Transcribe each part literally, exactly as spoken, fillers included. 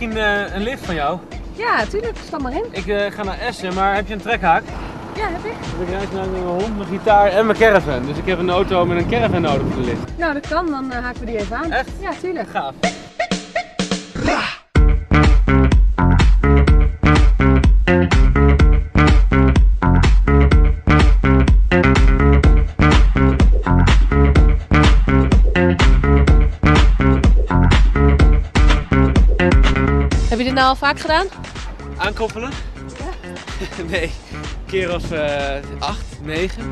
misschien uh, een lift van jou? Ja, tuurlijk. Stap maar in. Ik uh, ga naar Essen, maar heb je een trekhaak? Ja, heb ik. Ik reis naar mijn hond, mijn gitaar en mijn caravan. Dus ik heb een auto met een caravan nodig voor de lift. Nou, dat kan. Dan uh, haken we die even aan. Echt? Ja, tuurlijk. Gaaf. Heb je dit nou al vaak gedaan? Aankoppelen? Ja. Nee, een keer of uh, acht, negen.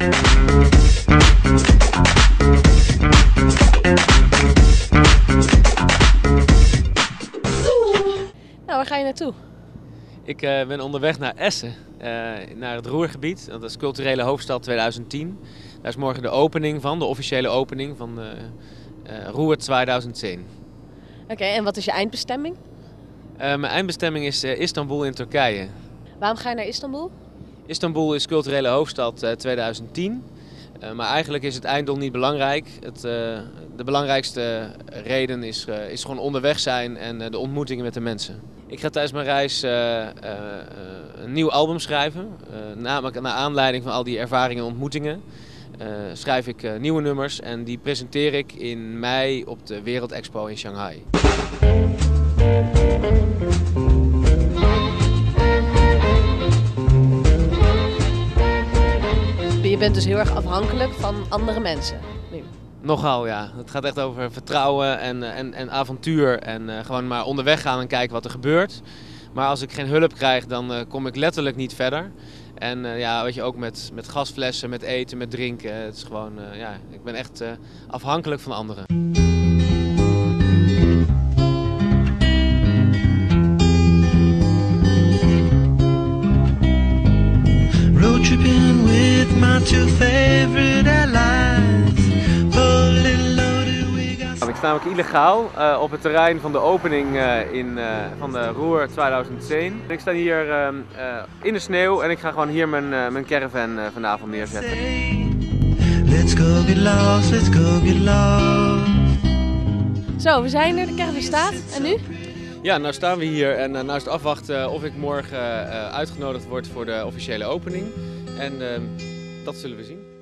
Nou, waar ga je naartoe? Ik uh, ben onderweg naar Essen, uh, naar het Ruhrgebied. Dat is culturele hoofdstad tweeduizend tien. Daar is morgen de opening van, de officiële opening van uh, uh, Ruhr tweeduizend tien. Oké, okay, en wat is je eindbestemming? Uh, mijn eindbestemming is uh, Istanbul in Turkije. Waarom ga je naar Istanbul? Istanbul is culturele hoofdstad uh, tweeduizend tien. Uh, maar eigenlijk is het einddoel niet belangrijk. Het, uh, de belangrijkste reden is, uh, is gewoon onderweg zijn en uh, de ontmoetingen met de mensen. Ik ga tijdens mijn reis uh, uh, uh, een nieuw album schrijven. Uh, namelijk naar aanleiding van al die ervaringen en ontmoetingen. Uh, schrijf ik uh, nieuwe nummers en die presenteer ik in mei op de Wereldexpo in Shanghai. Je bent dus heel erg afhankelijk van andere mensen nu. Nogal, ja. Het gaat echt over vertrouwen en, en, en avontuur en uh, gewoon maar onderweg gaan en kijken wat er gebeurt. Maar als ik geen hulp krijg, dan uh, kom ik letterlijk niet verder. En uh, ja, weet je, ook met, met gasflessen, met eten, met drinken. Het is gewoon, uh, ja, ik ben echt uh, afhankelijk van anderen. Roadtripping with my two favorite allies. Ik sta namelijk illegaal uh, op het terrein van de opening uh, in, uh, van de Ruhr tweeduizend tien. Ik sta hier uh, uh, in de sneeuw en ik ga gewoon hier mijn, uh, mijn caravan uh, vanavond neerzetten. Let's go get lost, let's go get lost. Zo, we zijn er, de caravan staat. En nu? Ja, nou staan we hier en uh, nou is het afwachten of ik morgen uh, uitgenodigd word voor de officiële opening. En uh, dat zullen we zien.